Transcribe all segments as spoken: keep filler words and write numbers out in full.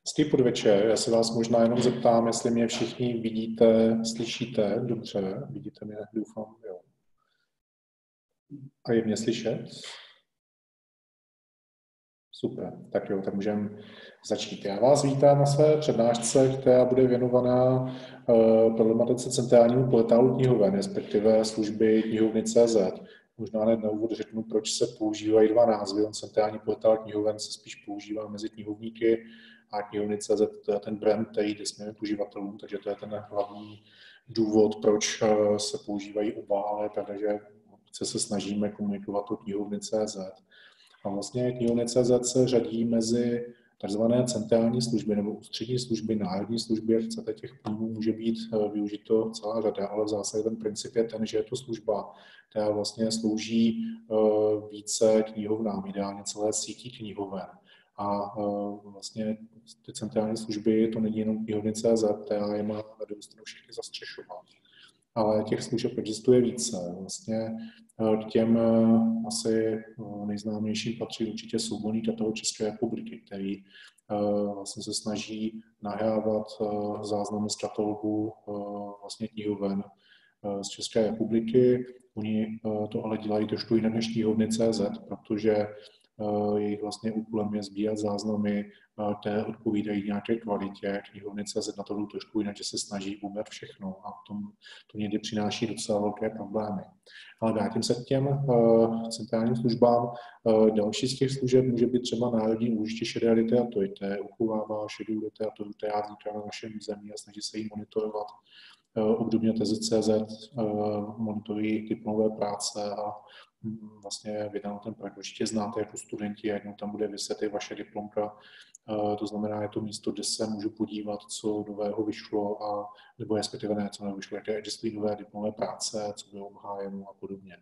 Hezký podvečer, já se vás možná jenom zeptám, jestli mě všichni vidíte, slyšíte dobře, vidíte mě, doufám, jo. A je mě slyšet? Super, tak jo, tak můžeme začít. Já vás vítám na své přednášce, která bude věnovaná uh, problematice centrálního portálu knihoven, respektive služby knihovny tečka cé zet. Možná hned na úvod řeknu, proč se používají dva názvy. On centrální portál knihoven se spíš používá mezi knihovníky a knihovny tečka cé zet, to je ten brand, který jde směrem k uživatelům, takže to je ten hlavní důvod, proč uh, se používají oba, ale takže se snažíme komunikovat o knihovny tečka cé zet. A vlastně knihovny tečka cé zet se řadí mezi takzvané centrální služby nebo ústřední služby, národní služby, jak chcete, těch pojmů může být využito celá řada, ale v zásadě ten princip je ten, že je to služba, která vlastně slouží více knihovnám, ideálně celé sítí knihoven. A vlastně ty centrální služby, to není jenom knihovny tečka cé zet, která je má na druhou stranu všechny zastřešovat. Ale těch služeb existuje více. Vlastně k těm asi nejznámějším patří určitě souborný katalog České republiky, který vlastně se snaží nahrávat záznamy z katalogu vlastně knihoven z České republiky. Oni to ale dělají trošku jinak než knihovny tečka cé zet, protože jejich vlastně úkolem je sbírat záznamy, které odpovídají nějaké kvalitě. Knihovny tečka cé zet na to jdou trošku jinak, že se snaží ubrat všechno a v tom to někdy přináší docela velké problémy. Ale vrátím se k těm uh, centrálním službám. Uh, další z těch služeb může být třeba národní úložiště šedé literatury, které uchovává šedou literaturu, která vzniká na našem území a snaží se jí monitorovat. Uh, obdobně teze tečka cé zet uh, monitorují diplomové práce a vlastně vydanou ten projekt určitě znáte jako studenti, jednou tam bude vyset i vaše diplomka. To znamená, je to místo, kde se můžu podívat, co nového vyšlo, a, nebo respektive ne, co nového vyšlo, jaké existují nové diplomové práce, co bylo obhájeno a podobně.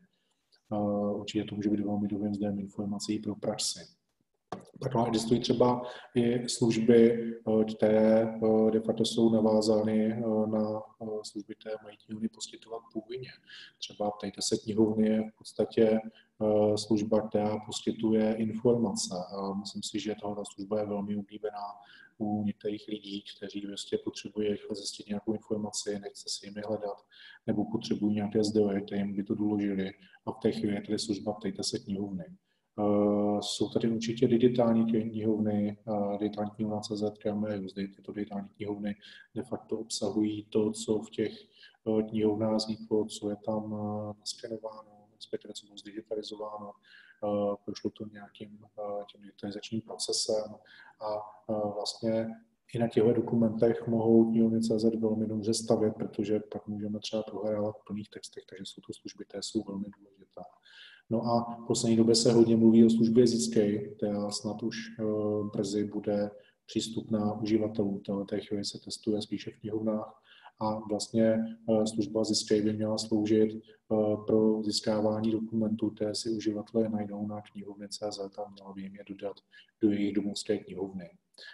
Určitě to může být velmi dobrým zdrojem informací pro praxi. Tak existují třeba i služby, které de facto jsou navázány na služby, které mají knihovny poskytovat původně. Třeba ptejte se knihovny je v podstatě služba, která poskytuje informace. A myslím si, že tato služba je velmi oblíbená u některých lidí, kteří vlastně potřebují rychle zjistit nějakou informaci, nechce si jimi hledat, nebo potřebují nějaké zdroje, které jim by to doložili. A v té chvíli je tady služba ptejte se knihovny. Uh, jsou tady určitě digitální knihovny, uh, digitální knihovna tečka cé zet, zde tyto digitální knihovny de facto obsahují to, co v těch uh, knihovnách vzniklo, co je tam uh, naskenováno, respektive co bylo zdigitalizováno, uh, prošlo to nějakým uh, tím digitalizačním procesem a uh, vlastně i na těchto dokumentech mohou knihovny tečka cé zet velmi dobře stavět, protože pak můžeme třeba prohrávat v plných textech, takže jsou to služby, které jsou velmi důležité. No a v poslední době se hodně mluví o službě Získej, která snad už uh, brzy bude přístupná uživatelům. V té chvíli se testuje spíše v knihovnách a vlastně uh, služba Získej by měla sloužit uh, pro získávání dokumentů, které si uživatelé najdou na knihovny tečka cé zet a měla by jim je dodat do jejich domovské knihovny,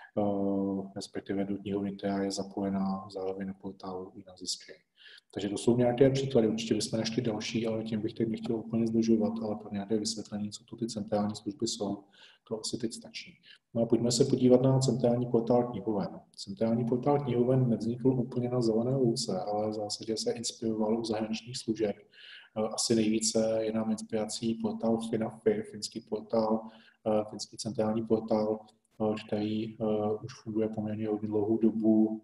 uh, respektive do knihovny, která je zapojená zároveň na portálu i na Získej. Takže to jsou nějaké příklady, určitě bychom našli další, ale tím bych teď nechtěl úplně zdržovat, ale pro nějaké vysvětlení, co to ty centrální služby jsou, to asi teď stačí. No a pojďme se podívat na centrální portál knihoven. Centrální portál knihoven nevznikl úplně na zelené louce, ale v zásadě se inspiroval u zahraničních služeb. Asi nejvíce je nám inspirací portál Finafi, finský portál, finský centrální portál, který už funguje poměrně hodně dlouhou dobu.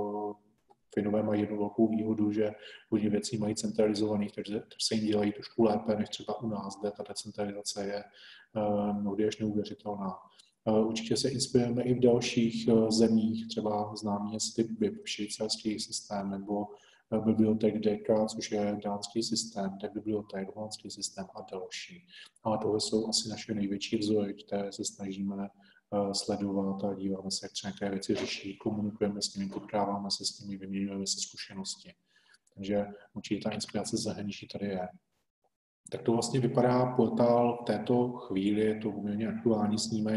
Finové mají jednu velkou výhodu, že hodně věcí mají centralizovaných, takže se jim dělají trošku lépe než třeba u nás, kde ta decentralizace je mnohdy až neuvěřitelná. Určitě se inspirujeme i v dalších zemích, třeba známý je B I P, švýcarský systém, nebo bibliotek D K, což je dánský systém, tak bibliotek, holandský systém a další. Ale tohle jsou asi naše největší vzory, které se snažíme sledovat a díváme se, jak třeba některé věci řeší, komunikujeme s nimi, potkáváme se s nimi, vyměňujeme se zkušenosti. Takže určitě ta inspirace zahraničí tady je. Tak to vlastně vypadá portál v této chvíli, je to poměrně aktuální snímek,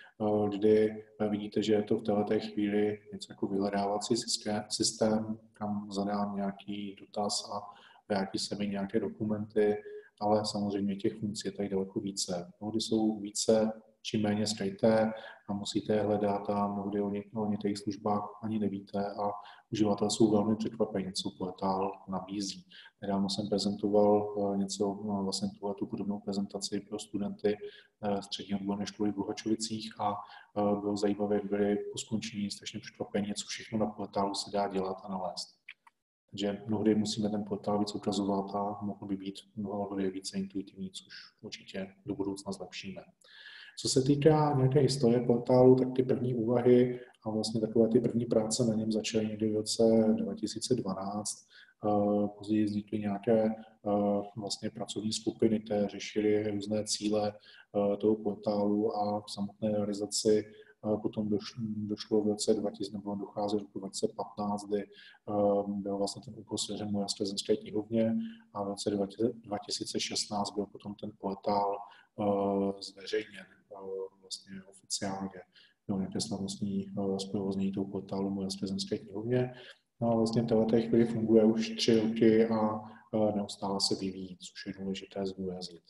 kdy vidíte, že je to v této chvíli něco jako vyhledávací systém, kam zadám nějaký dotaz a vrátí se mi nějaké dokumenty, ale samozřejmě těch funkcí je tady daleko více. Mnohdy jsou více čím méně skryté a musíte je hledat a mnohdy o, ně, o některých službách ani nevíte a uživatelé jsou velmi překvapení, co portál nabízí. Nedávno jsem prezentoval něco, vlastně tuhle tu podobnou prezentaci pro studenty střední odborné školy v Luhačovicích a bylo zajímavé, jak byli po skončení strašně překvapení, co všechno na portálu se dá dělat a nalézt. Takže mnohdy musíme ten portál víc ukazovat a mohl by být mnohdy více intuitivní, což určitě do budoucna zlepšíme. Co se týká nějaké historie portálu, tak ty první úvahy a vlastně takové ty první práce na něm začaly někdy v roce dva tisíce dvanáct. Později vznikly nějaké vlastně pracovní skupiny, které řešily různé cíle toho portálu a v samotné realizaci potom došlo v roce dva tisíce, nebo dochází v roku dva tisíce patnáct, kdy byl vlastně ten úkol svěřen Moravskoslezské knihovně a v roce dva tisíce šestnáct byl potom ten portál zveřejněn vlastně oficiálně. Bylo nějaké slavnostní zprovoznění toho portálu Moravskoslezské knihovně. No a vlastně v této chvíli funguje už tři roky a neustále se vyvíjí, což je důležité zdůraznit.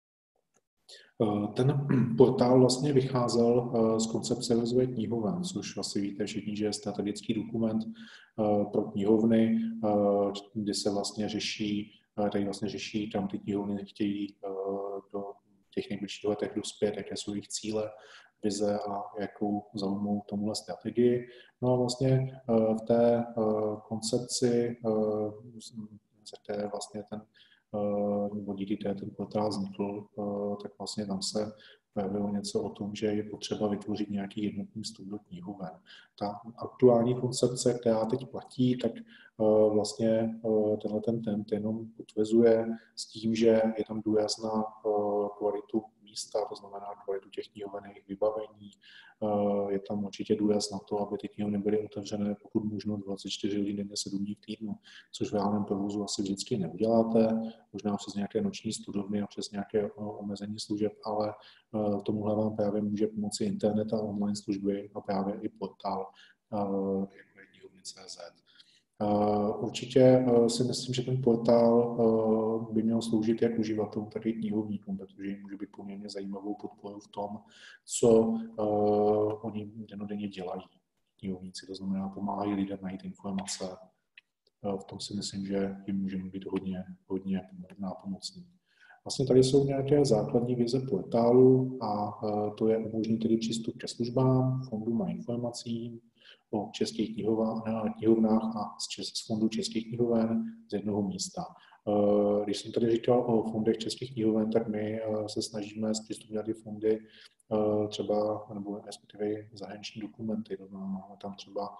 Ten portál vlastně vycházel z koncepce rozvoje knihoven, což asi víte všichni, že je strategický dokument pro knihovny, kdy se vlastně řeší, tady vlastně řeší, kam ty knihovny chtějí do těch nejbližších letech dospět, jaké jsou jejich cíle, vize a jakou zaujmou tomuhle strategii. No a vlastně v té koncepci, ze které vlastně ten nebo díky té ten portál vznikl, tak vlastně tam se projevilo něco o tom, že je potřeba vytvořit nějaký jednotný vstup do knihoven. Ta aktuální koncepce, která teď platí, tak vlastně tenhle ten trend jenom potvrzuje s tím, že je tam důraz na kvalitu místa, to znamená kvalitu těch knihoven, jejich vybavení. Je tam určitě důraz na to, aby ty knihovny byly otevřené pokud možno dvacet čtyři hodin denně, sedm dní v týdnu, což v reálném provozu asi vždycky neuděláte, možná přes nějaké noční studovny a přes nějaké omezení služeb, ale tomuhle vám právě může pomoci internet a online služby a právě i portál jako je knihovny tečka cé zet. Určitě si myslím, že ten portál by měl sloužit jak uživatelům, tak i knihovníkům, protože jim může být poměrně zajímavou podporou v tom, co oni dennodenně dělají knihovníci, to znamená pomáhají lidem najít informace. V tom si myslím, že jim můžeme být hodně, hodně nápomocní. Vlastně tady jsou nějaké základní vize portálu a to je umožnit tedy přístup ke službám, fondům a informacím o českých knihovnách a z fondu českých knihoven z jednoho místa. Když jsem tady říkal o fondech českých knihoven, tak my se snažíme zpřístupňovat ty fondy třeba, nebo respektive zahraniční dokumenty, máme tam třeba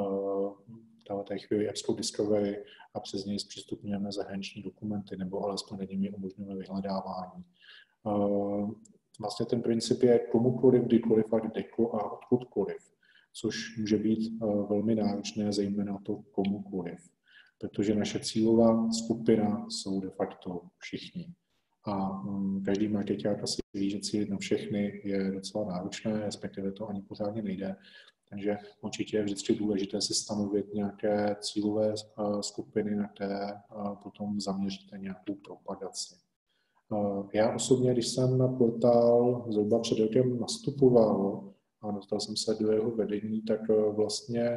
v té chvíli Apple Discovery a přes něj zpřístupňujeme zahraniční dokumenty, nebo alespoň nad nimi umožňujeme vyhledávání. Vlastně ten princip je komukoliv, kdykoliv a kdekoliv a odkudkoliv, což může být velmi náročné, zejména to komukoliv, protože naše cílová skupina jsou de facto všichni. A každý markeťák asi ví, že cílit na všechny je docela náročné, respektive to ani pořádně nejde. Takže určitě je vždycky důležité si stanovit nějaké cílové skupiny, na které potom zaměříte nějakou propagaci. Já osobně, když jsem na portál zhruba před rokem nastupoval a dostal jsem se do jeho vedení, tak vlastně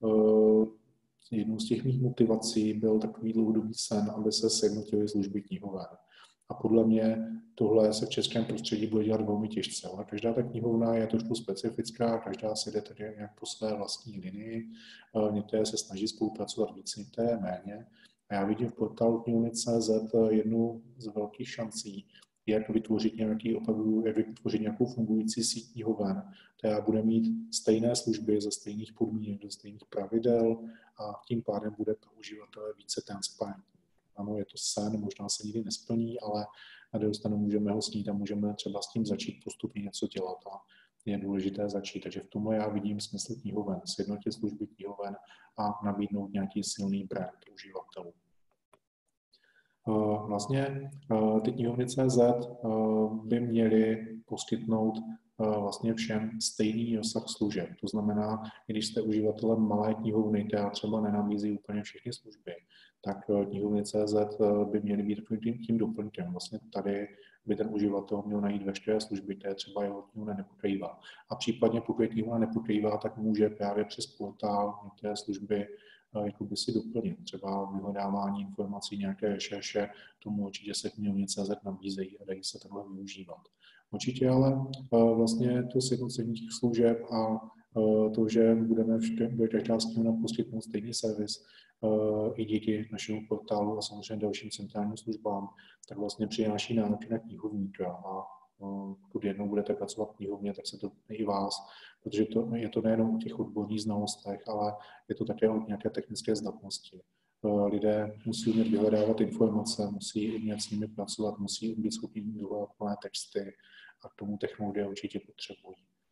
jednou z těch mých motivací byl takový dlouhodobý sen, aby se sjednotily služby knihoven. A podle mě tohle se v českém prostředí bude dělat velmi těžce. Ale každá ta knihovna je trošku specifická, každá si jde tady nějak po své vlastní linii. Některé se snaží spolupracovat víc, některé méně. A já vidím v portálu knihovny tečka cé zet jednu z velkých šancí, jak vytvořit, nějaký, opravdu, jak vytvořit nějakou fungující síť knihoven, která bude mít stejné služby za stejných podmínek, za stejných pravidel a tím pádem bude pro uživatele více transparentní. Ano, je to sen, možná se nikdy nesplní, ale na druhou stranu můžeme ho snít a můžeme třeba s tím začít postupně něco dělat a je důležité začít. Takže v tomhle já vidím smysl knihoven, sjednotit služby knihoven a nabídnout nějaký silný brand uživatelů. Vlastně ty knihovny tečka cé zet by měly poskytnout vlastně všem stejný rozsah služeb. To znamená, když jste uživatelem malé knihovny, která třeba nenabízí úplně všechny služby, tak knihovny tečka cé zet by měly být tím doplňkem. Vlastně tady by ten uživatel měl najít veškeré služby, které třeba jeho knihovna nepokrývá. A případně pokud je knihovna nepokrývá, tak může právě přes portál některé služby jakoby si doplnit. Třeba vyhledávání informací, nějaké rešerše, tomu určitě se knihovny tečka cé zet nabízejí a dají se takhle využívat. Určitě ale vlastně to sjednocení těch služeb a to, že budeme do každá z knihovna poskytnout stejný servis i díky našemu portálu a samozřejmě dalším centrálním službám, tak vlastně přináší nároky na knihovníka. A pokud jednou budete pracovat v knihovně, tak se to i vás, protože to, je to nejenom o těch odborných znalostech, ale je to také o nějaké technické zdatnosti. Lidé musí umět vyhledávat informace, musí umět s nimi pracovat, musí být schopni vyhledávat plné texty a k tomu technologie určitě potřebují.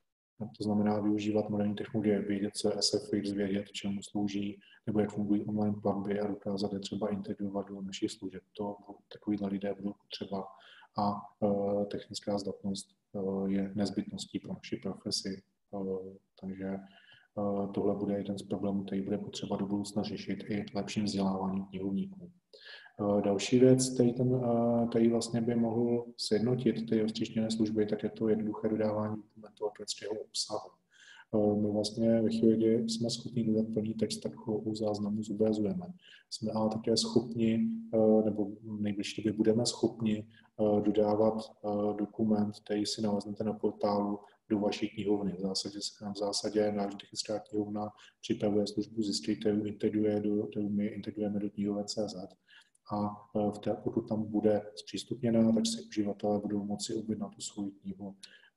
To znamená využívat moderní technologie, vědět, co je S F X, vědět, čemu slouží, nebo jak fungují online platby a dokázat je třeba integrovat do našich služeb. To takovýhle lidé budou potřeba a uh, technická zdatnost uh, je nezbytností pro naši profesi. Uh, takže uh, tohle bude jeden z problémů, který bude potřeba do budoucna řešit i lepším vzděláváním knihovníků. Uh, další věc, který, ten, uh, který vlastně by mohl sjednotit ty roztříštěné služby, tak je to jednoduché dodávání dokumentů a klasického obsahu. Uh, my vlastně ve chvíli, kdy jsme schopni dodat plný text, tak ho u záznamu zobrazujeme. Jsme ale také schopni, uh, nebo v nejbližší době budeme schopni dodávat dokument, který si naleznete na portálu do vaší knihovny. V zásadě, v zásadě náš technická knihovna připravuje službu zjistit, kterou, integruje do, kterou my integrujeme do knihoven tečka cé zet. A v té, pokud tam bude zpřístupněná, tak si uživatelé budou moci objednat tu svou knihu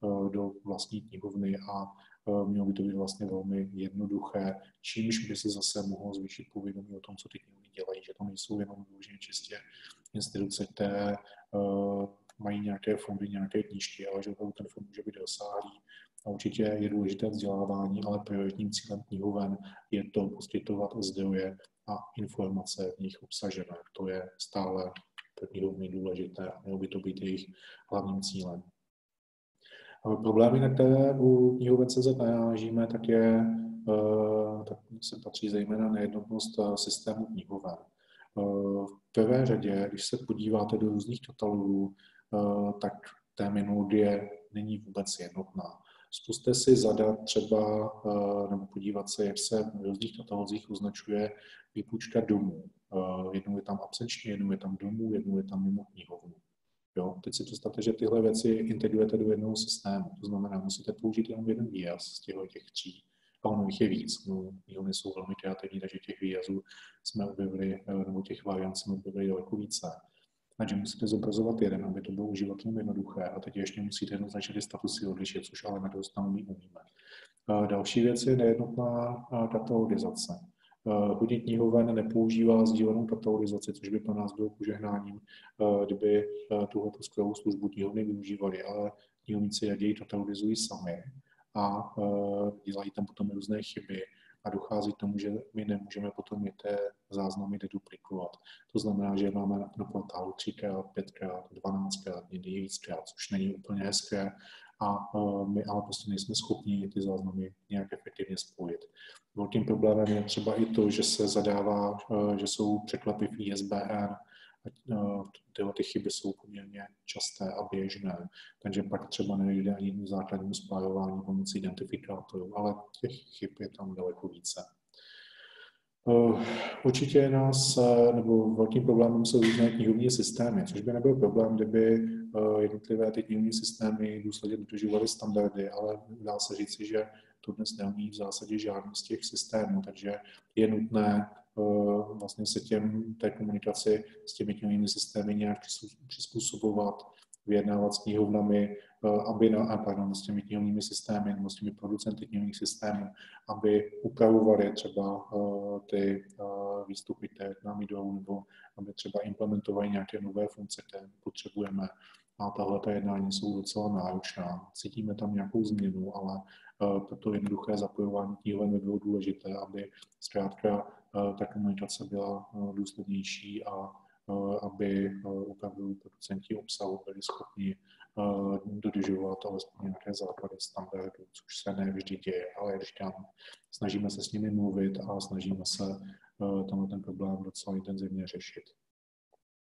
do vlastní knihovny a mělo by to být vlastně velmi jednoduché, čímž by se zase mohlo zvýšit povědomí o tom, co ty knihovny dělají, že to nejsou jenom vyloženě čistě instituce, které uh, mají nějaké fondy, nějaké knížky, ale že ten fond může být rozsáhlý. A určitě je důležité vzdělávání, ale prioritním cílem knihoven je to poskytovat zdroje a informace v nich obsažené. To je stále pro knihovny důležité a mělo by to být jejich hlavním cílem. Problémy, na které u knihoven tečka cé zet narážíme, tak, je, tak se patří zejména nejednotnost systému knihoven. V prvé řadě, když se podíváte do různých katalogů, tak terminologie není vůbec jednotná. Zkuste si zadat třeba, nebo podívat se, jak se v různých katalozích označuje výpůjčka domů. Jednou je tam absenčně, jednou je tam domů, jednou je tam mimo knihovnu. Jo? Teď si představte, že tyhle věci integrujete do jednoho systému. To znamená, musíte použít jenom jeden výraz z těch tří. A ono jich je víc. No, knihovny jsou velmi kreativní, takže těch výrazů jsme objevili, nebo těch variant jsme objevili daleko více. Takže musíte zobrazovat jeden, aby to bylo uživatelům jednoduché. A teď ještě musíte jednoznačně ty statusy odlišit, což ale na druhou stranu my umíme. Další věc je nejednotná katalogizace. Hodně knihoven nepoužívá sdílenou katalogizaci, což by pro nás bylo požehnáním, kdyby tuhletu skvělou službu knihovny využívali, ale knihovníci raději katalogizují sami a dělají tam potom různé chyby a dochází k tomu, že my nemůžeme potom ty záznamy deduplikovat. To znamená, že máme na portálu třikrát, pětkrát, dvanáctkrát, někdy víckrát, což není úplně hezké a my ale prostě nejsme schopni ty záznamy nějak efektivně spojit. Velkým problémem je třeba i to, že se zadává, že jsou překlepy v I S B N, tyhle ty chyby jsou poměrně časté a běžné, takže pak třeba nejde ani základnímu spárování pomocí identifikátorů, ale těch chyb je tam daleko více. Určitě nás, nebo velkým problémem jsou různé knihovní systémy, což by nebyl problém, kdyby jednotlivé ty knihovní systémy důsledně dodržovaly standardy, ale dá se říci, že to dnes neumí v zásadě žádný z těch systémů, takže je nutné vlastně se těm, té komunikaci s těmi knihovními systémy nějak přizpůsobovat, vyjednávat s knihovnami, aby na, pardon, s těmi knihovními systémy nebo s těmi producenty knihovních systémů, aby upravovali třeba uh, ty uh, výstupy, které k nám jdou, nebo aby třeba implementovali nějaké nové funkce, které potřebujeme. A tahle jednání jsou docela náročná. Cítíme tam nějakou změnu, ale uh, proto jednoduché zapojování knihoven by bylo důležité, aby zkrátka uh, ta komunikace byla uh, důslednější a aby opravdu producenti obsahu byli schopni dodržovat alespoň nějaké základy standardů, což se ne vždy děje, ale jak říkám, snažíme se s nimi mluvit a snažíme se tenhle ten problém docela intenzivně řešit.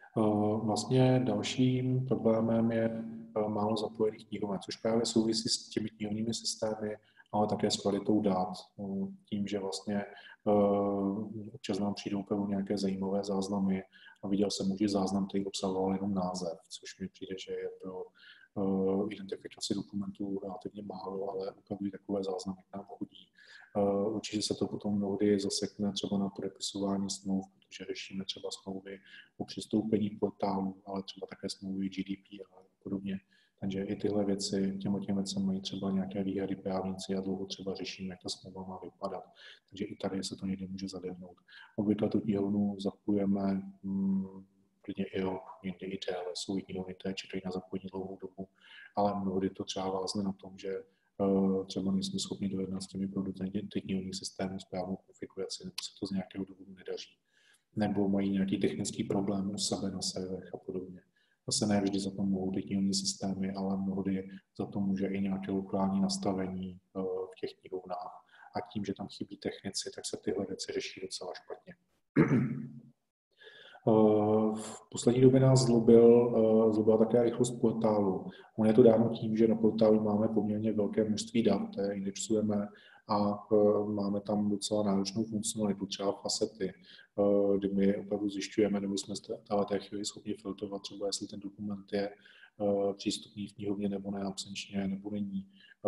Vlastně dalším problémem je málo zapojených knihoven, což právě souvisí s těmi knihovními systémy, ale také s kvalitou dat. Tím, že vlastně občas nám přijdou opravdu nějaké zajímavé záznamy a viděl jsem už záznam, který obsahoval jenom název, což mi přijde, že je pro identifikaci dokumentů relativně málo, ale opravdu takové záznamy k nám chodí. Určitě se to potom mnohdy zasekne třeba na podepisování smluv, protože řešíme třeba smlouvy o přistoupení k portálu, ale třeba také smlouvy G D P R a podobně. Takže i tyhle věci, těm těm věcem mají třeba nějaké výhrady právníci a dlouho třeba řešíme, jak ta smlouva má vypadat. Takže i tady se to někdy může zadehnout. Obvykle tu knihovnu zapojujeme hmm, klidně i rok, někdy i déle. Jsou i knihovny, které čekají na zapojení dlouhou dobu, ale mnohdy to třeba vázne na tom, že uh, třeba nejsme schopni dojednat s těmi producenty ty knihovní systémy správnou konfiguraci, nebo se to z nějakého důvodu nedaří, nebo mají nějaký technický problém u sebe na serverech a podobně. Zase ne vždy za to mohou ty knihovní systémy, ale mnohdy za to může i nějaké lokální nastavení uh, v těch knihovnách. A tím, že tam chybí technici, tak se tyhle věci řeší docela špatně. V poslední době nás zlobil, zlobila také rychlost portálu. On je to dáno tím, že na portálu máme poměrně velké množství dat, které indexujeme a máme tam docela náročnou funkcionalitu, třeba facety, kdy my opravdu zjišťujeme, nebo jsme v té chvíli schopni filtrovat, třeba jestli ten dokument je přístupný v knihovně nebo ne, absenčně nebo není.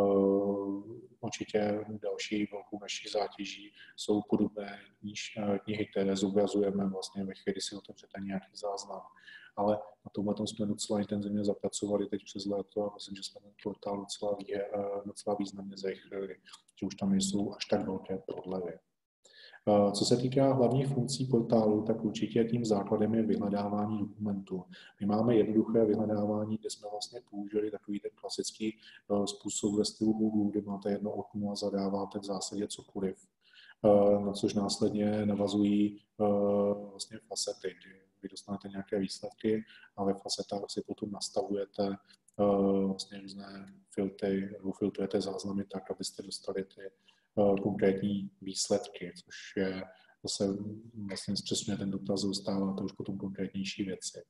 Určitě další velkou naší zátěží jsou podobné knihy, které zobrazujeme vlastně ve chvíli, kdy si otevřete nějaký záznam. Ale na tomhle tom jsme docela intenzivně zapracovali teď přes léto a myslím, že jsme ten portál docela, docela významně zrychlili, že už tam nejsou až tak velké prodlevy. Co se týká hlavních funkcí portálu, tak určitě tím základem je vyhledávání dokumentů. My máme jednoduché vyhledávání, kde jsme vlastně použili takový ten klasický způsob ve stylu Google, kde máte jedno okno a zadáváte v zásadě cokoliv, na což následně navazují vlastně facety, kdy vy dostanete nějaké výsledky a ve facetách si potom nastavujete vlastně různé filtry, nebo filtrujete záznamy tak, abyste dostali ty konkrétní výsledky, což je zase vlastně zpřesňuje ten dotaz, dostává to už potom konkrétnější věci.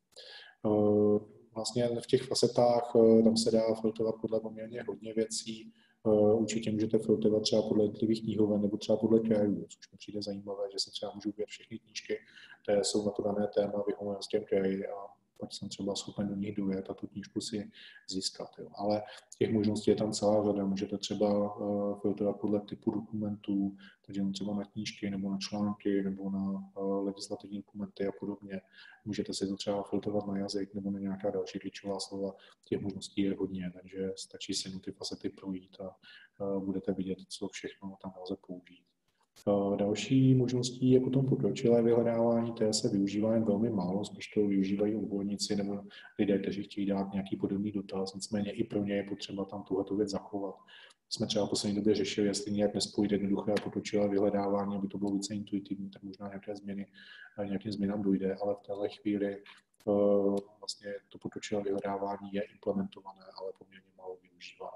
Vlastně v těch facetách tam se dá filtrovat podle poměrně hodně věcí. Určitě můžete filtrovat třeba podle jednotlivých knihoven nebo třeba podle krajů, což mi přijde zajímavé, že se třeba můžou být všechny knížky, které jsou na to dané téma v Jihomoravském kraji a pak jsem třeba schopen do nich dojet a tu knížku si získat. Jo. Ale těch možností je tam celá řada. Můžete třeba uh, filtrovat podle typu dokumentů, takže třeba na knížky nebo na články nebo na uh, legislativní dokumenty a podobně. Můžete si to třeba filtrovat na jazyk nebo na nějaká další klíčová slova. Těch možností je hodně, takže stačí si ty facety projít a uh, budete vidět, co všechno tam lze použít. Další možností je potom pokročilé vyhledávání, které se využívá jen velmi málo, spíš to využívají odborníci nebo lidé, kteří chtějí dát nějaký podobný dotaz, nicméně i pro ně je potřeba tam tuhletu věc zachovat. Jsme třeba v poslední době řešili, jestli nějak nespojit jednoduché a pokročilé vyhledávání, aby to bylo více intuitivní, tak možná nějaké změny, nějakým změnám dojde, ale v téhle chvíli vlastně to pokročilé vyhledávání je implementované, ale poměrně málo využívané.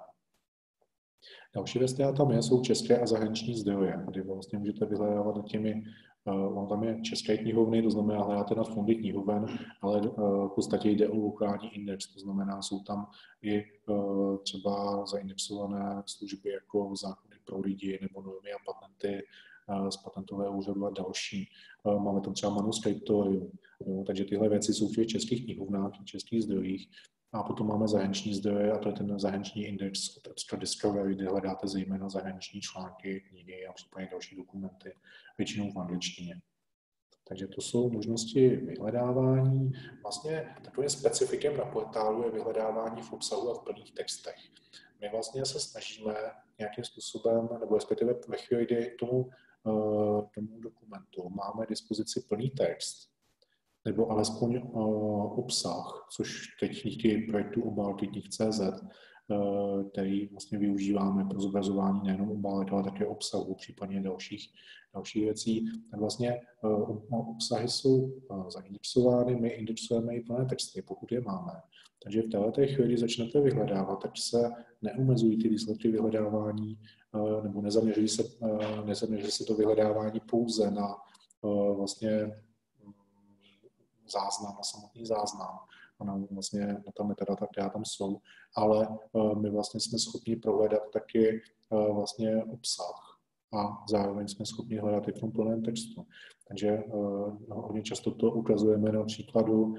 Další věc, která tam je, jsou české a zahraniční zdroje, kdy vlastně můžete vyhledávat nad těmi, uh, tam je české knihovny, to znamená hledáte na fondy knihoven, ale uh, v podstatě jde o lokální index, to znamená, jsou tam i uh, třeba zaindexované služby jako zákony pro lidi nebo normy a patenty uh, z patentového úřadu a další. Uh, máme tam třeba manuskriptorium, takže tyhle věci jsou v těch českých knihovnách, v českých zdrojích. A potom máme zahraniční zdroje a to je ten zahraniční index od Extra Discovery, kde hledáte zejména zahraniční články, knihy a případně další dokumenty, většinou v angličtině. Takže to jsou možnosti vyhledávání. Vlastně takovým specifikem na portálu je vyhledávání v obsahu a v plných textech. My vlastně se snažíme nějakým způsobem, nebo respektive ve chvíli, kdy k tomu, tomu dokumentu máme dispozici plný text, nebo alespoň uh, obsah, což teď díky projektu obálky knih tečka cé zet, uh, který vlastně využíváme pro zobrazování nejenom obálek, ale také obsahu, případně dalších, dalších věcí. Tak vlastně uh, obsahy jsou uh, zaindexovány, my indexujeme i plné texty, pokud je máme. Takže v této chvíli, kdy začnete vyhledávat, tak se neomezují ty výsledky vyhledávání, uh, nebo nezaměří se, uh, nezaměří se to vyhledávání pouze na uh, vlastně záznam, na samotný záznam a na, vlastně, na ta metadata, která tam jsou, ale my vlastně jsme schopni prohledat taky vlastně obsah a zároveň jsme schopni hledat i v tom plném textu. Takže hodně často to ukazujeme na příkladu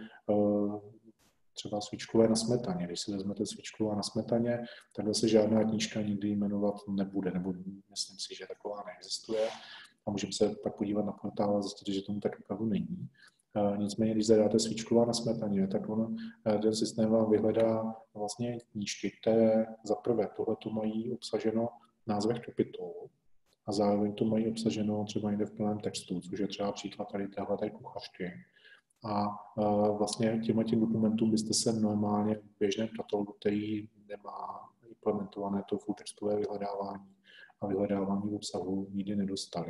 třeba svíčkové na smetaně. Když si vezmete svíčkové na smetaně, tak se žádná knížka nikdy jmenovat nebude, nebo myslím si, že taková neexistuje. A můžeme se pak podívat na portál a zjistit, že tomu tak opravdu není. Nicméně, když zadáte svíčková na smetaně, tak on, ten systém vám vyhledá vlastně knížky, které za prvé tohleto mají obsaženo v názvech kapitol a zároveň to mají obsaženo třeba někde v plném textu, což je třeba příklad tady téhleté kuchařky. A vlastně těma těm dokumentům byste se normálně v běžném katalogu, který nemá implementované to full textové vyhledávání a vyhledávání obsahu, nikdy nedostali.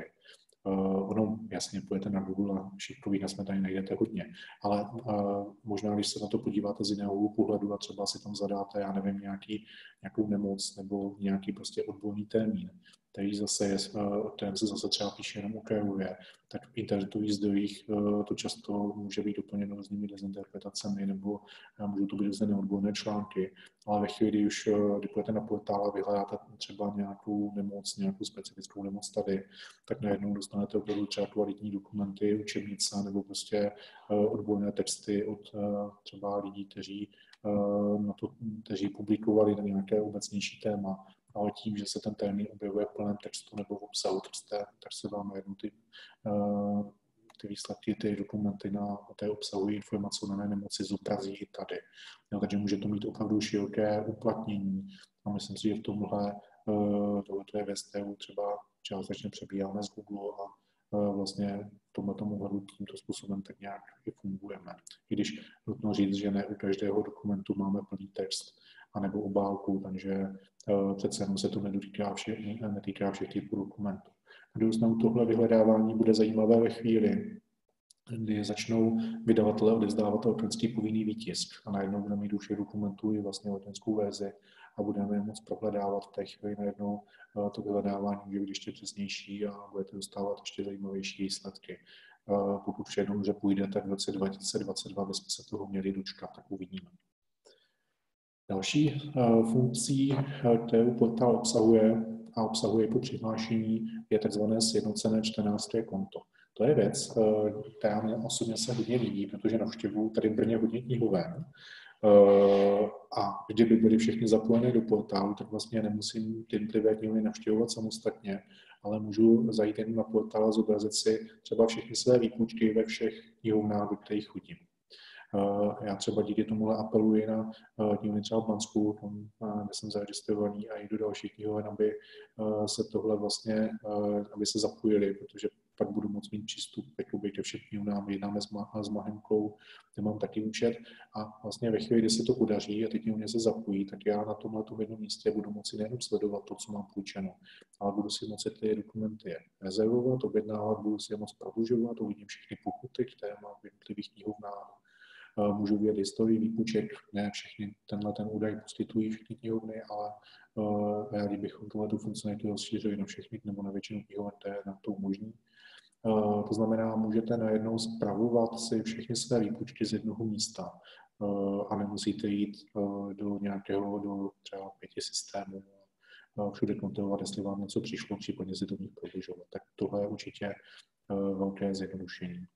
Uh, ono, jasně, půjdete na Google a šikových na smetaně najdete hodně, ale uh, možná, když se na to podíváte z jiného pohledu a třeba si tam zadáte, já nevím, nějaký, nějakou nemoc nebo nějaký prostě odborný termín, který zase je, uh, ten se zase třeba píše jenom okrajově, tak v internetových zdrojích uh, to často může být doplněno různými dezinterpretacemi nebo uh, můžou to být různé neodborné články, ale ve chvíli, kdy už uh, když půjdete na portál a vyhledáte třeba nějakou nemoc, nějakou specifickou nemoc tady, tak najednou dostanete opravdu třeba kvalitní dokumenty, učebnice nebo prostě uh, odborné texty od uh, třeba lidí, kteří, uh, na to, kteří publikovali na nějaké obecnější téma, ale tím, že se ten termín objevuje v plném textu nebo v obsahu, tak, jste, tak se vám najednou ty, uh, ty výsledky, ty dokumenty na té obsahují informace o dané nemoci zobrazí i tady. No, takže může to mít opravdu široké uplatnění. A myslím si, že v tomhle uh, tohle je věc, kterou třeba částečně přebíráme z Google a uh, vlastně v tomhle tomu hledu tímto způsobem tak nějak i fungujeme. I když nutno říct, že ne u každého dokumentu máme plný text anebo obálku, takže uh, přece jenom se to netýká všech, netýká všech typů dokumentů. Budoucnu tohle vyhledávání bude zajímavé ve chvíli, kdy začnou vydavatelé odevzdávat elektronický povinný výtisk a najednou budeme mít už dokumentů i vlastně elektronickou verzi a budeme moct prohledávat v té chvíli najednou to vyhledávání může být ještě přesnější a budete dostávat ještě zajímavější výsledky. Pokud všechno že půjde, tak v roce dva tisíce dvacet dva bychom se toho měli dočkat, tak uvidíme. Další funkcí, kterou portál obsahuje a obsahuje po přihlášení, je tzv. Sjednocené čtenářské konto. To je věc, která mě osobně se hodně líbí, protože navštěvuju tady v Brně hodně knihoven. A kdyby byly všechny zapojené do portálu, tak vlastně nemusím jednotlivé knihovny navštěvovat samostatně, ale můžu zajít jen na portál a zobrazit si třeba všechny své výpůjčky ve všech knihovnách, do kterých chodím. Já třeba díky tomuhle apeluji na knihovny třeba v Bansku, kde jsem zaregistrovaný, a i do dalších knihoven, aby se tohle vlastně, aby se zapojili, protože pak budu moct mít přístup ke všem knihovnám, jednáme s, ma, s Mahemkou, kde mám taky účet a vlastně ve chvíli, kdy se to podaří a ty knihovny se zapojí, tak já na tomhle jednom místě budu moci nejenom sledovat to, co mám půjčeno, ale budu si moci ty dokumenty rezervovat, objednávat, budu si je moc prodlužovat, uvidím všechny pokuty, které mám v jednotlivých knihovnách. Můžu vidět historii výpůjček, ne všechny tenhle ten údaj poskytují všechny knihovny, ale uh, rádi bychom tohleto funkcionalitu rozšířili na všechny nebo na většinu knihoven, které nám to umožní. Uh, to znamená, můžete najednou spravovat si všechny své výpůjčky z jednoho místa uh, a nemusíte jít uh, do nějakého, do třeba pěti systémů, uh, všude kontrolovat, jestli vám něco přišlo, případně si to v nich prodlužovat. Tak tohle je určitě uh, velké zjednodušení.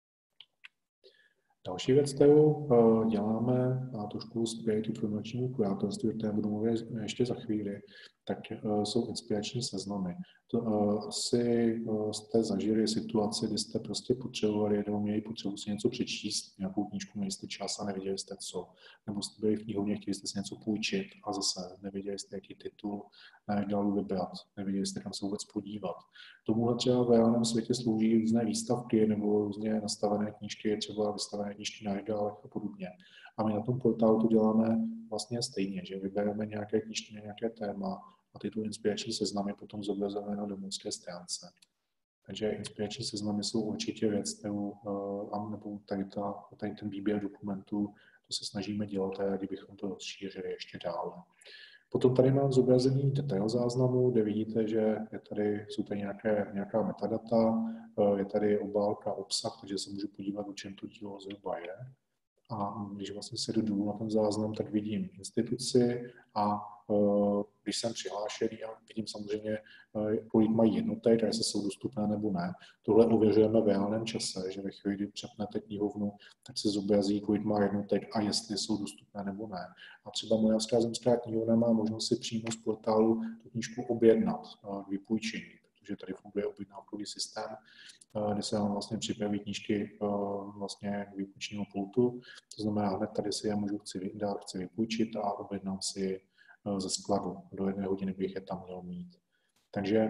Další věc, kterou děláme, a trošku zpět k informačnímu kurátorství, o kterém budu mluvit ještě za chvíli, tak jsou inspirační seznamy. To, asi jste zažili situaci, kdy jste prostě potřebovali, nebo měli potřebu si něco přečíst, nějakou knížku, měli jste čas a nevěděli jste co. Nebo jste byli v knihovně, chtěli jste si něco půjčit a zase nevěděli jste, jaký titul dál vybrat, nevěděli jste, kam se vůbec podívat. Tomuhle třeba v reálném světě slouží různé výstavky nebo různě nastavené knížky, třeba vystavené knížky na regálech a podobně. A my na tom portálu to děláme vlastně stejně, že vybereme nějaké knížky na nějaké téma a tyto inspirační seznamy potom zobrazujeme na domovské stránce. Takže inspirační seznamy jsou určitě věc, kterou, a nebo tady, ta, tady ten výběr dokumentů, to se snažíme dělat a kdybychom to rozšířili ještě dále. Potom tady mám zobrazení detail záznamu, kde vidíte, že je tady, jsou tady nějaké, nějaká metadata, je tady obálka, obsah, takže se můžu podívat, o čem to dílo zhruba je. A když vlastně se jdu dolů na ten záznam, tak vidím instituci a uh, když jsem přihlášený, a vidím samozřejmě, uh, kolik mají jednotek, a jestli jsou dostupné nebo ne. Tohle ověřujeme v reálném čase, že ve chvíli, kdy přepnete knihovnu, tak se zobrazí, kolik má jednotek a jestli jsou dostupné nebo ne. A třeba Moravská zemská knihovna má možnost si přímo z portálu tu knížku objednat uh, k vypůjčení, protože tady funguje objednávkový systém, kde se vám vlastně připraví knížky vlastně k výpůjčnímu pultu. To znamená, hned tady si je můžu chci dát, chci vypůjčit a objednám si ze skladu. Do jedné hodiny bych je tam měl mít. Takže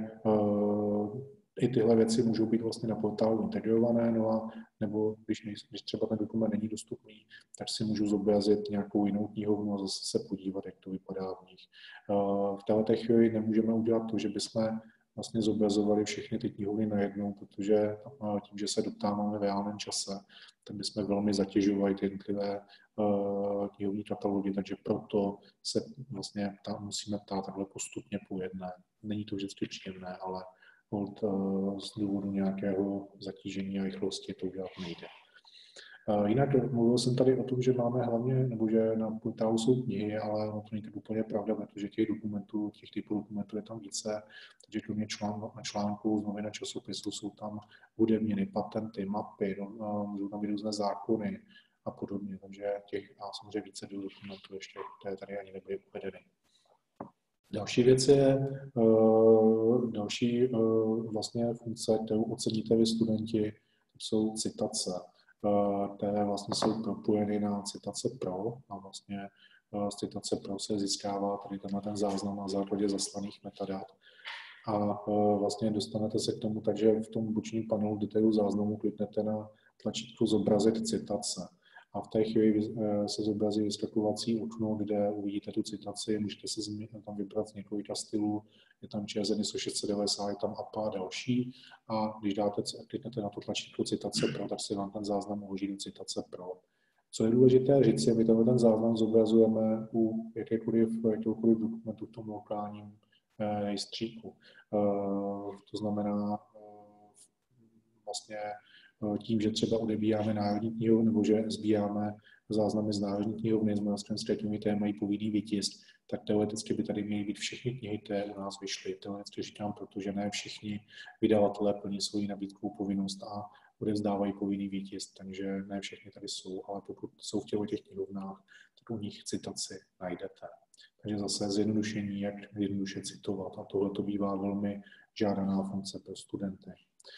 i tyhle věci můžou být vlastně na portálu integrované, no a nebo když, když třeba ten dokument není dostupný, tak si můžu zobrazit nějakou jinou knihovnu a zase se podívat, jak to vypadá v nich. V této chvíli nemůžeme udělat to, že bychom vlastně zobrazovali všechny ty knihovny najednou, protože tím, že se doptáváme v reálném čase, tak bychom velmi zatěžovali ty jednotlivé uh, knihovní katalogy, takže proto se vlastně tam musíme ptát takhle postupně po jedné. Není to vždycky příjemné, ale od, uh, z důvodu nějakého zatížení a rychlosti to udělat nejde. Uh, jinak mluvil jsem tady o tom, že máme hlavně, nebo že na portálu jsou knihy, ale to není tak úplně pravda, protože těch dokumentů, těch typů dokumentů je tam více, takže kromě článku, článků, z novin a časopisů jsou tam hudebniny, patenty, mapy, no, uh, můžou tam být různé zákony a podobně, takže těch a samozřejmě více dokumentů ještě, které tady ani nebyly uvedeny. Další věc je, uh, další uh, vlastně funkce, kterou oceníte vy studenti, jsou citace. Které vlastně jsou propojeny na Citace Pro a vlastně z Citace Pro se získává tady tenhle ten záznam na základě zaslaných metadat. A vlastně dostanete se k tomu, takže v tom bočním panelu detailu záznamu kliknete na tlačítko Zobrazit citace. A v té chvíli se zobrazí vyskakovací okno, kde uvidíte tu citaci, můžete se tam vybrat z několika stylů, je tam ČSN I S O šest set devadesát, je tam A P A a další. A když dáte, kliknete na to tlačítko Citace Pro, tak se vám ten záznam uloží do Citace Pro. Co je důležité říct, je, my tenhle ten záznam zobrazujeme u jakékoliv, jakékoliv dokumentu v tom lokálním rejstříku. To znamená vlastně tím, že třeba odebíráme Národní knihovnu nebo že sbíráme záznamy z Národní knihovny, z Moravské knihovny, které mají povinný výtisk, tak teoreticky by tady měly být všechny knihy, které u nás vyšly. Teoreticky říkám, protože ne všichni vydavatelé plní svoji nabídkovou povinnost a odevzdávají povinný výtisk, takže ne všechny tady jsou, ale pokud jsou v těch knihovnách, tak u nich citaci najdete. Takže zase zjednodušení, jak jednoduše citovat, a tohle to bývá velmi žádaná funkce pro studenty.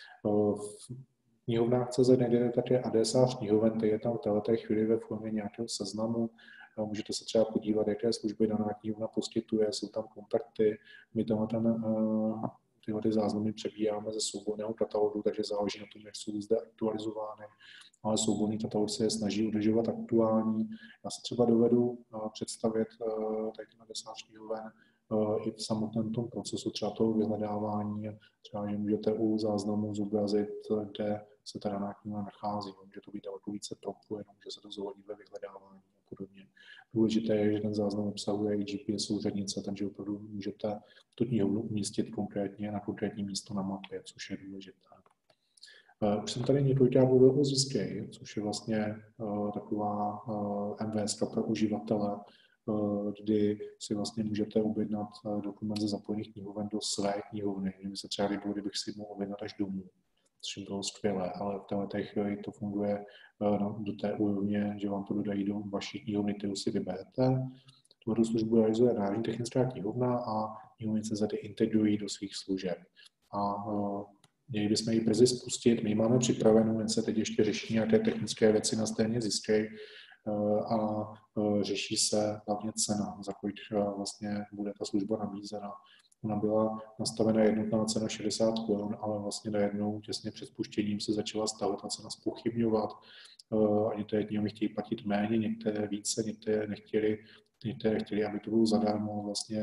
V knihovnách tečka cé zet najdete také adresář knihoven, který je tam v této chvíli ve formě nějakého seznamu. Můžete se třeba podívat, jaké služby daná knihovna poskytuje, jsou tam kontakty. My tam ten, tyhle ty záznamy přebíráme ze souborného katalogu, takže záleží na tom, jak jsou zde aktualizovány. Ale souborný katalog se je snaží udržovat aktuální. Já se třeba dovedu představit tady ten adresář knihoven i v samotném tom procesu třeba toho vyhledávání, třeba, že můžete u záznamu zobrazit, kde se ta daná kniha nachází, může to být daleko více propojeno, může se to zohlednit ve vyhledávání a podobně. Důležité je, že ten záznam obsahuje i G P S souřadnice, takže opravdu můžete tu knihovnu umístit konkrétně na konkrétní místo na mapě, což je důležité. Už jsem tady několikrát mluvil o Zisky, což je vlastně taková M V S pro uživatele, kdy si vlastně můžete objednat dokument ze zapojených knihoven do své knihovny. Mně by se třeba líbilo, kdybych si mohl objednat až domů, což bylo skvělé, ale v této chvíli to funguje do té úrovně, že vám to dodají do vaší knihovny, kterou si vyberete. Tuto službu realizuje Národní technická knihovna a knihovny tečka cé zet integrují do svých služeb. A měli bychom ji brzy spustit, my ji máme připravenou, jen se teď ještě řeší nějaké technické věci na straně Zisky, a řeší se hlavně cena, za kolik vlastně bude ta služba nabízena. Ona byla nastavena jednotná cena šedesát korun, ale vlastně najednou těsně před spuštěním se začala stále ta cena zpochybňovat. A některé knihovny chtějí platit méně, některé více, některé nechtěli, některé chtěli, aby to bylo zadarmo. Vlastně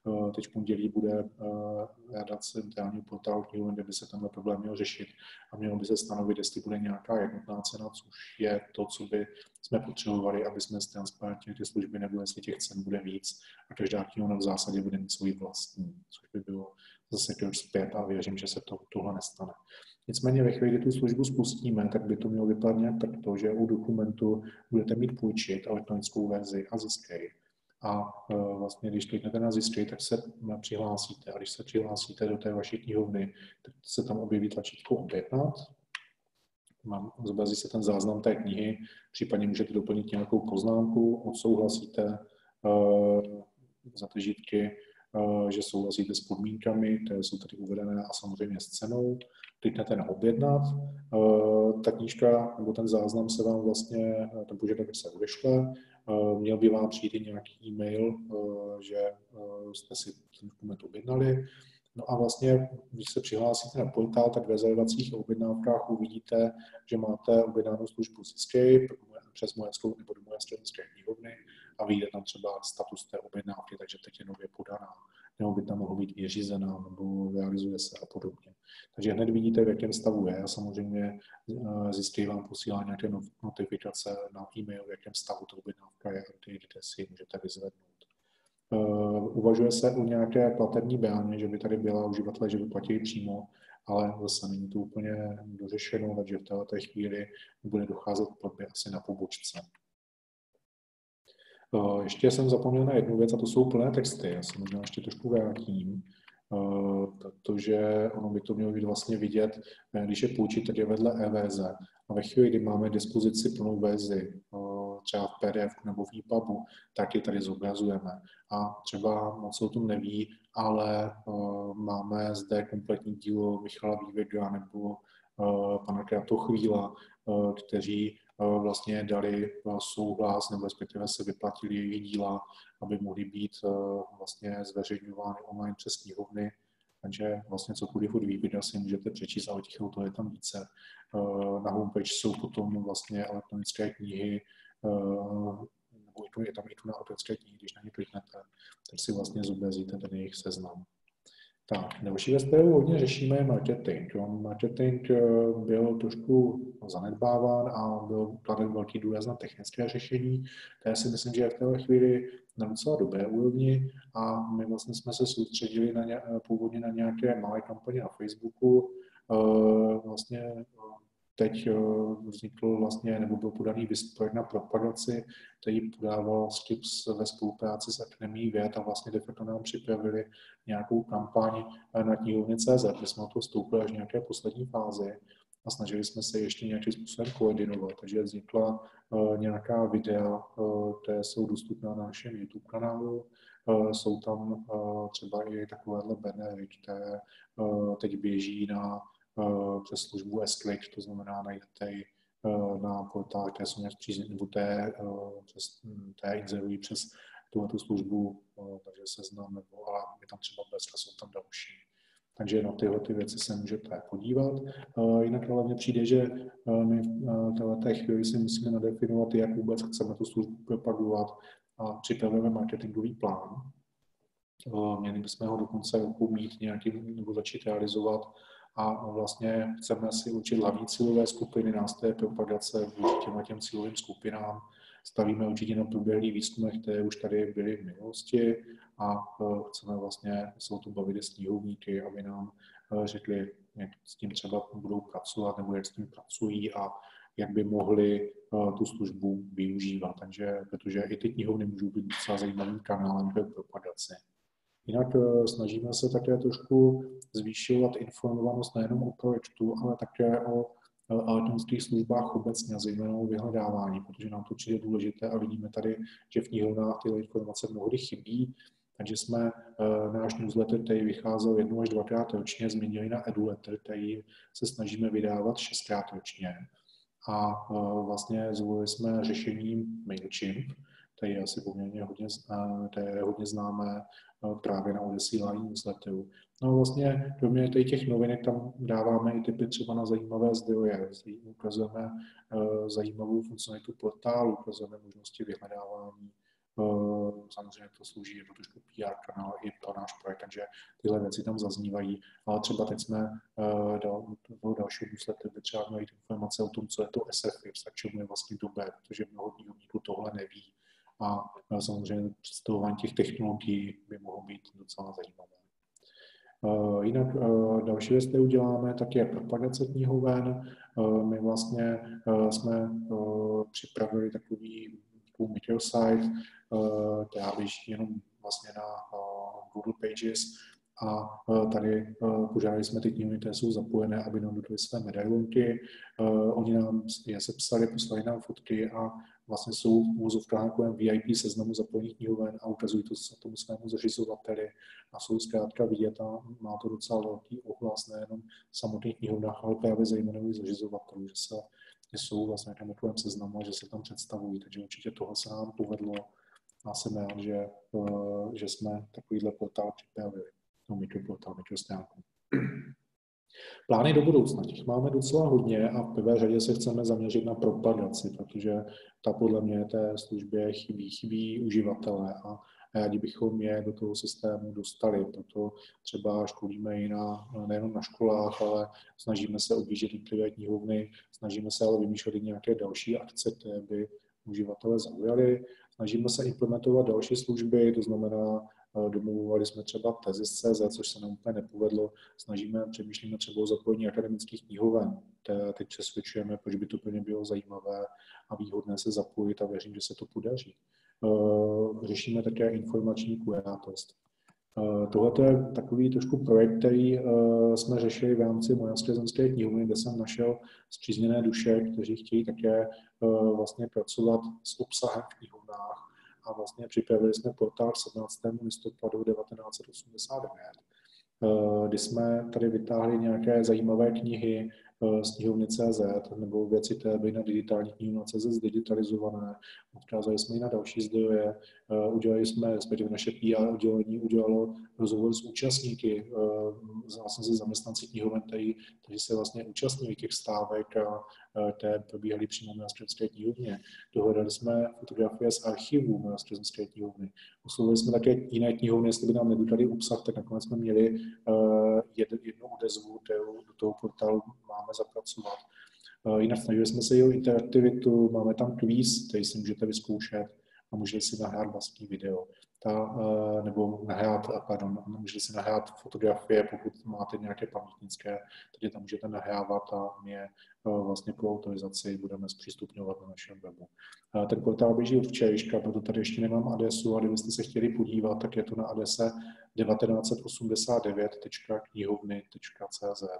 teď v pondělí bude redace centrálního portálu knihoven, kde by se tenhle problém měl řešit a mělo by se stanovit, jestli bude nějaká jednotná cena, což je to, co by jsme potřebovali, aby jsme ztransparentnili ty služby, nebo jestli těch cen bude víc a každá knihovna v zásadě bude mít svůj vlastní, což by bylo zase krok zpět a věřím, že se to tohle nestane. Nicméně ve chvíli, kdy tu službu spustíme, tak by to mělo vypadat nějak takto, že u dokumentu budete mít půjčit elektronickou verzi a Ziskej. A e, vlastně, když kliknete na Ziskej, tak se přihlásíte. A když se přihlásíte do té vaší knihovny, tak se tam objeví tlačítko objednat. Mám, zobrazí se ten záznam té knihy, případně můžete doplnit nějakou poznámku, odsouhlasíte e, za ty žítky, e, že souhlasíte s podmínkami, které jsou tady uvedené a samozřejmě s cenou. Kliknete na objednat, ta knížka nebo ten záznam se vám vlastně, ten požadavek se odešle, měl by vám přijít i nějaký e-mail, že jste si ten dokument objednali. No a vlastně, když se přihlásíte na portál, tak v rezervacích a objednávkách uvidíte, že máte objednanou službu Ziskej přes Mojenskou nebo do moje stranické knihovny a vyjde tam třeba status té objednávky, takže teď je nově podaná, nebo by tam mohlo být vyřízená, nebo realizuje se a podobně. Takže hned vidíte, v jakém stavu je a samozřejmě Ziskej vám posílá nějaké notifikace na e-mail, v jakém stavu ta objednávka je, kde si ji můžete vyzvednout. Uh, uvažuje se o nějaké platební bráně, že by tady byla uživatelé, že by platili přímo, ale zase není to úplně dořešeno, takže v této chvíli bude docházet k platbě asi na pobočce. Uh, ještě jsem zapomněl na jednu věc a to jsou plné texty. Já se možná ještě trošku vrátím, uh, protože ono by to mělo být vlastně vidět, když je půjčit, tak je vedle e-verze. A ve chvíli, kdy máme dispozici plnou verzi, třeba v P D F nebo v EPUBu, tak je tady zobrazujeme. A třeba moc o tom neví, ale uh, máme zde kompletní dílo Michala Vývega nebo uh, pana Kratochvíla, uh, kteří uh, vlastně dali uh, souhlas nebo respektive se vyplatili jejich díla, aby mohly být uh, vlastně zveřejňovány online přes knihovny. Takže vlastně cokoliv od Vývega si můžete přečíst, ale těch autorů je tam více. Uh, na homepage jsou potom vlastně elektronické knihy, Uh, nebo je tam i tu na autorské knihy, když na ně kliknete, tak si vlastně zobrazíte ten jejich seznam. Tak, další věc, kterou hodně řešíme, je marketing. Marketing byl trošku zanedbáván a byl kladen velký důraz na technické řešení. To já si myslím, že je v této chvíli na docela dobré úrovni a my vlastně jsme se soustředili na ně, původně na nějaké malé kampaně na Facebooku. Vlastně teď vznikl vlastně, nebo byl podaný projekt na propagaci, který podával Skips ve spolupráci s Akademií věd a vlastně de facto nám připravili nějakou kampaň na knihovně tečka cé zet. My jsme to vstoupili až v nějaké poslední fázi a snažili jsme se ještě nějakým způsobem koordinovat. Takže vznikla uh, nějaká videa, uh, které jsou dostupná na našem YouTube kanálu. Uh, jsou tam uh, třeba i takovéhle bannery, které uh, teď běží na přes službu S-Click, to znamená najdete ji na portále, které jsou nějak přízně, nebo té, přes, té inzerují přes tuhletu službu, takže Seznam, nebo ale my tam třeba dneska jsou tam další. Takže na tyhle ty věci se můžete podívat. Jinak hlavně přijde, že my v této chvíli si musíme nadefinovat, jak vůbec chceme tu službu propagovat a připravujeme marketingový plán. Měli bychom ho do konce roku mít nějakým, nebo začít realizovat. A vlastně chceme si určit hlavní cílové skupiny, nástroje propagace vůči těm těm cílovým skupinám. Stavíme určitě na proběhlých výzkumech, které už tady byly v minulosti a chceme vlastně se o tom bavit s knihovníky, aby nám řekli, jak s tím třeba budou pracovat nebo jak s tím pracují a jak by mohli tu službu využívat. Takže, protože i ty knihovny můžou být docela zajímavým kanálem pro propagaci. Jinak snažíme se také trošku zvýšovat informovanost nejenom o projektu, ale také o elektronických službách obecně, zejména o vyhledávání, protože nám to přijde důležité a vidíme tady, že v knihovnách tyhle informace mnohdy chybí, takže jsme náš newsletter, který vycházel jednou až dvakrát ročně, změnili na eduletter, který se snažíme vydávat šestkrát ročně. A vlastně zvolili jsme řešením MailChimp, který je asi poměrně hodně, které je hodně známé právě na odesílání newsletterů. No vlastně kromě těch novinek tam dáváme i tipy třeba na zajímavé zdroje. Ukazujeme zajímavou funkcionalitu portálu, ukazujeme možnosti vyhledávání Samozřejmě to slouží jako trošku P R kanál i pro náš projekt, takže tyhle věci tam zaznívají. Ale třeba teď jsme dal, do dalšího důsledku třeba najít informace o tom, co je to S F I, a čemu je vlastně dobré, protože mnoho knihovníků tohle neví. A samozřejmě představování těch technologií by mohlo být docela zajímavé. Uh, jinak uh, další věc, kterou uděláme, tak je propagace knihoven. Uh, my vlastně uh, jsme uh, připravili takový, takovou microsite, uh, která běží jenom vlastně na uh, Google Pages a uh, tady uh, požádali jsme ty knihovny, které jsou zapojené, aby nám dodali své medailonky. Uh, oni nám je sepsali, poslali nám fotky a vlastně jsou v úvozovkách takovém V I P seznamu zapojených knihoven a ukazují to tomu svému zařizovateli a jsou zkrátka vidět a má to docela velký ohlas nejenom v samotných knihovnách, ale právě zajímavých zařizovatelů, že, se, že jsou vlastně na takovém seznamu a že se tam představují. Takže určitě tohle se nám povedlo a jsem rád, že, že jsme takovýhle portál připravili, no mikroportál, mikrostránku. Plány do budoucna, těch máme docela hodně a v prvé řadě se chceme zaměřit na propagaci, protože ta podle mě té službě chybí, chybí uživatelé a rádi bychom je do toho systému dostali. Proto třeba školíme i na, nejenom na školách, ale snažíme se objíždět jednotlivé knihovny, snažíme se ale vymýšlet i nějaké další akce, které by uživatele zaujaly. Snažíme se implementovat další služby, to znamená, domluvovali jsme třeba Tezis tečka cé zet, což se nám úplně nepovedlo. Snažíme, přemýšlíme třeba o zapojení akademických knihoven. Teď přesvědčujeme, proč by to pro ně bylo zajímavé a výhodné se zapojit a věřím, že se to podaří. Řešíme také informační kurátorství. Tohle je takový trošku projekt, který jsme řešili v rámci Moravské zemské knihovny, kde jsem našel spřízněné duše, kteří chtějí také vlastně pracovat s obsahem v knihovnách. A vlastně připravili jsme portál sedmnáctého listopadu devatenáct set osmdesát devět, kdy jsme tady vytáhli nějaké zajímavé knihy z knihovny tečka cé zet nebo věci, které byly na digitální knihovně tečka cé zet zdigitalizované. Odkázali jsme i na další zdroje, udělali jsme, respektive naše P R oddělení udělalo rozhovor s účastníky, vlastně se zaměstnanci knihoven, kteří se vlastně účastnili těch stávek a které probíhaly přímo na Moravské knihovně. Dohledali jsme fotografie z archivu Moravské knihovny. Oslovili jsme také jiné knihovny, jestli by nám nedodali obsah, tak nakonec jsme měli jednu odezvu, kterou do toho portálu máme zapracovat. Jinak snažili jsme se i o interaktivitu, máme tam kvíz, který si můžete vyzkoušet a můžete si nahrát vlastní video. Ta, nebo nahrát, pardon, můžete si nahrát fotografie, pokud máte nějaké pamětnické, takže tam můžete nahrávat a my je vlastně po autorizaci budeme zpřístupňovat na našem webu. Ten portál běží od včerejška, proto tady ještě nemám adresu, a kdybyste se chtěli podívat, tak je to na adrese devatenáct set osmdesát devět tečka knihovny tečka cé zet.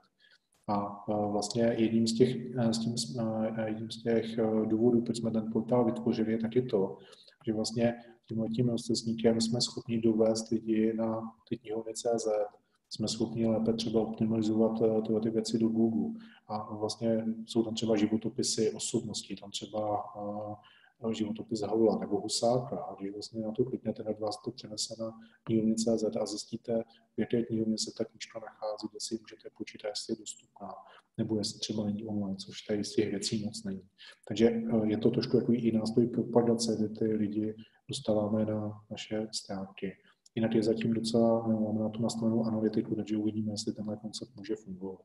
A vlastně jedním z těch, z tím, jedním z těch důvodů, proč jsme ten portál vytvořili, je taky to, že vlastně tímhletím rozcestníkem jsme schopni dovést lidi na ty knihovny tečka cé zet. Jsme schopni lépe třeba optimalizovat tyhle ty věci do Google. A vlastně jsou tam třeba životopisy osobností, tam třeba životopis Haula nebo Husáka. A když vlastně na to kliknete, tak vás to přenese na knihovny tečka cé zet a zjistíte, v jaké knihovně se ta knížka nachází, kde si můžete počítat, jestli je dostupná, nebo jestli třeba není online, což tady z těch věcí moc není. Takže je to trošku takový i nástroj propagace, kde ty lidi dostáváme na naše stránky. Jinak je zatím docela, máme na to nastavenou analytiku, takže uvidíme, jestli tenhle koncept může fungovat.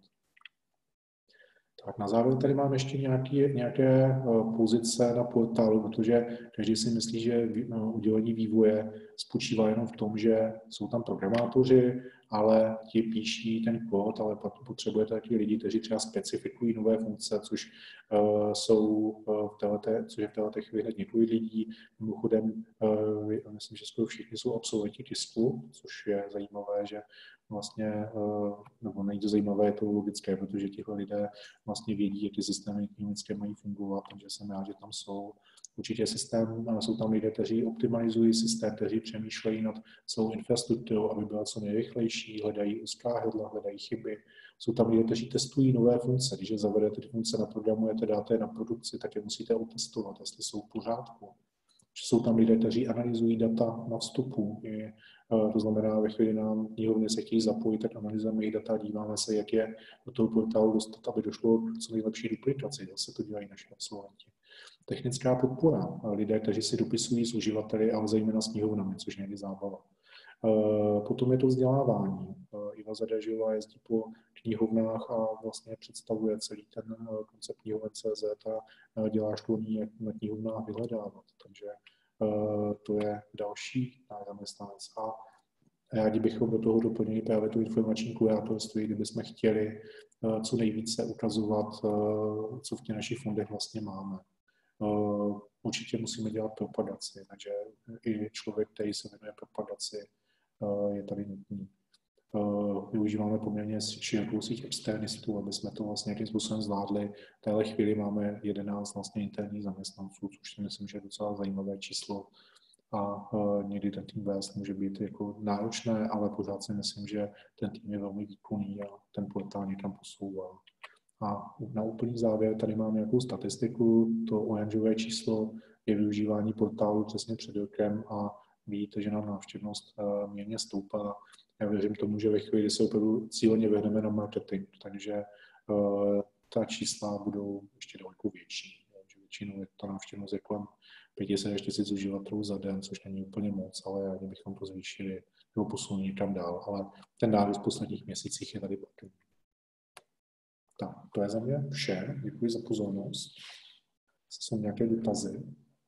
Tak na závěr tady mám ještě nějaký, nějaké pozice na portálu, protože každý si myslí, že udělení vývoje spočívá jenom v tom, že jsou tam programátoři, ale ti píší ten kód, ale pak potřebujete taky lidi, kteří třeba specifikují nové funkce, což uh, jsou uh, v této, což je v této chvíli několik lidí. Mimochodem, uh, myslím, že skoro všichni jsou absolventi tisku, což je zajímavé, že vlastně, uh, nebo nejde to zajímavé, je to logické, protože tihle lidé vlastně vědí, jak ty systémy klinické mají fungovat, takže jsem rád, že tam jsou. Určitě systém, jsou tam lidé, kteří optimalizují systém, kteří přemýšlejí nad celou infrastrukturou, aby byla co nejrychlejší, hledají úzká hrdla, hledají chyby. Jsou tam lidé, kteří testují nové funkce. Když je zavedete ty funkce, naprogramujete, dáte je na produkci, tak je musíte otestovat, jestli jsou v pořádku. Jsou tam lidé, kteří analyzují data na vstupu. I, to znamená, ve chvíli nám knihovny se chtějí zapojit, tak analyzujeme jejich data, díváme se, jak je do toho portálu dostat, aby došlo k co nejlepší duplikaci. Zase to dělají naši absolventi. Technická podpora. Lidé, kteří si dopisují s uživateli, ale zejména s knihovnami, což není zábava. Potom je to vzdělávání. Iva Zadežová jezdí po knihovnách a vlastně představuje celý ten koncept knihoven tečka cé zet a dělá školení, jak na knihovnách vyhledávat. Takže to je další náš zaměstnanec. A rádi bychom do toho doplnili právě to informační kurátorství, kde bychom chtěli co nejvíce ukazovat, co v těch našich fondech vlastně máme. Určitě musíme dělat propagaci, takže i člověk, který se věnuje propagaci, je tady nutný. Využíváme poměrně širokou síť externistů, aby jsme to vlastně nějakým způsobem zvládli. V téhle chvíli máme jedenáct vlastně interních zaměstnanců, což si myslím, že je docela zajímavé číslo. A někdy ten tým vést může být jako náročné, ale pořád si myslím, že ten tým je velmi výkonný a ten portál někam posouvá. A na úplný závěr tady mám nějakou statistiku, to oranžové číslo je využívání portálu přesně před rokem a vidíte, že nám návštěvnost mírně stoupá. Já věřím tomu, že ve chvíli, kdy se opravdu cíleně vyhneme na marketing, takže ta čísla budou ještě daleko větší. Většinou je ta návštěvnost je kolem pět set až tisíc uživatelů za den, což není úplně moc, ale rádi bychom to zvýšili nebo posunuli někam dál. Ale ten nárůst v posledních měsících je tady potom. Tak, to je za mě vše. Děkuji za pozornost. Jsou nějaké dotazy?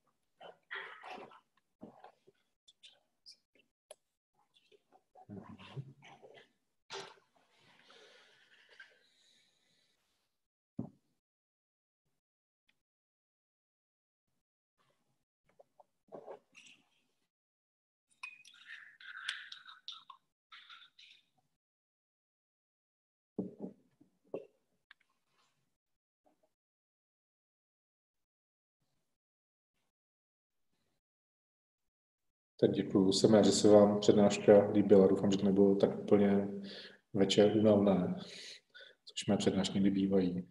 Tak děkuju. Jsem rád, že se vám přednáška líbila. Doufám, že to nebylo tak úplně večer únavné, což mé přednášky někdy bývají.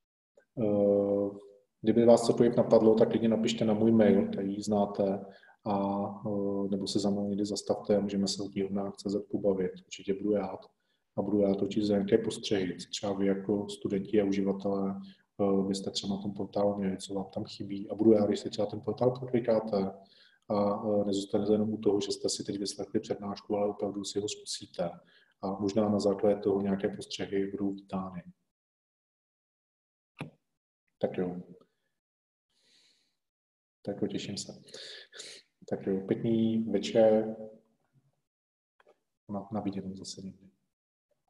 Kdyby vás cokoliv napadlo, tak klidně napište na můj mail, který znáte, a, nebo se za mnou někdy zastavte a můžeme se o knihovnách tečka cé zet pobavit. Určitě budu rád. A budu rád určitě za nějaké postřehy. Třeba vy jako studenti a uživatelé byste třeba na tom portálu měli, co vám tam chybí. A budu rád, když si třeba ten portál proklikáte a nezůstanete jenom u toho, že jste si teď vyslechli přednášku, ale opravdu si ho zkusíte. A možná na základě toho nějaké postřehy budou vítány. Tak jo. Tak jo, těším se. Tak jo, pěkný večer. Na, na viděnou zase někdy.